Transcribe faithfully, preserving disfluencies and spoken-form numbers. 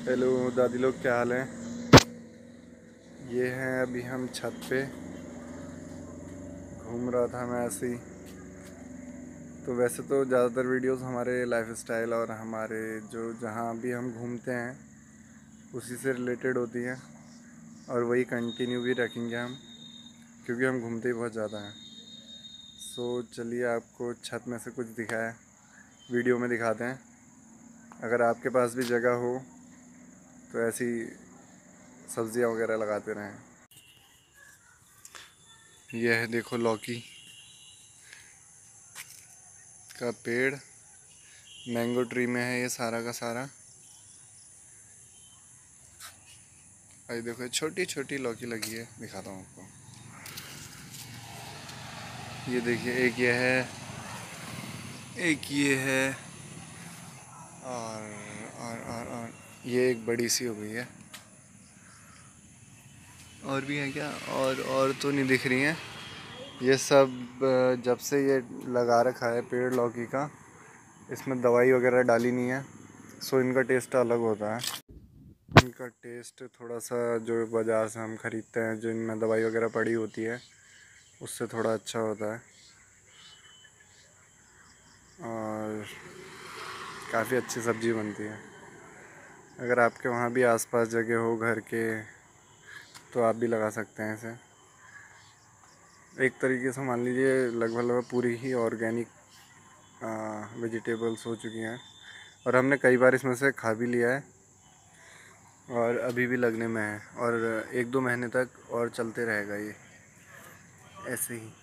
Hello दादी लोग, क्या हाल है। ये हैं अभी हम छत पे। घूम रहा था मैं ऐसे ही। तो वैसे तो ज़्यादातर वीडियोस हमारे लाइफस्टाइल और हमारे जो जहाँ भी हम घूमते हैं उसी से रिलेटेड होती हैं, और वही कंटिन्यू भी रखेंगे हम, क्योंकि हम घूमते ही बहुत ज़्यादा हैं। सो चलिए आपको छत में से कुछ दिखाया वीडियो में दिखाते हैं। अगर आपके पास भी जगह हो तो ऐसी सब्जियां वगैरह लगाते रहें। यह है, देखो, लौकी का पेड़। मैंगो ट्री में है ये सारा का सारा। अरे देखो, छोटी छोटी लौकी लगी है, दिखाता हूँ आपको। ये देखिए, एक ये है, एक ये है, और और और और ये एक बड़ी सी हो गई है। और भी है क्या? और और तो नहीं दिख रही हैं। ये सब अ, जब से ये लगा रखा है पेड़ लौकी का, इसमें दवाई वगैरह डाली नहीं है, सो इनका टेस्ट अलग होता है। इनका टेस्ट थोड़ा सा जो बाज़ार से हम ख़रीदते हैं, जो इनमें दवाई वगैरह पड़ी होती है, उससे थोड़ा अच्छा होता है। और काफ़ी अच्छी सब्ज़ी बनती है। अगर आपके वहाँ भी आसपास जगह हो घर के, तो आप भी लगा सकते हैं इसे। एक तरीके से मान लीजिए लगभग लगभग पूरी ही ऑर्गेनिक वेजिटेबल्स हो चुकी हैं, और हमने कई बार इसमें से खा भी लिया है, और अभी भी लगने में है, और एक दो महीने तक और चलते रहेगा ये ऐसे ही।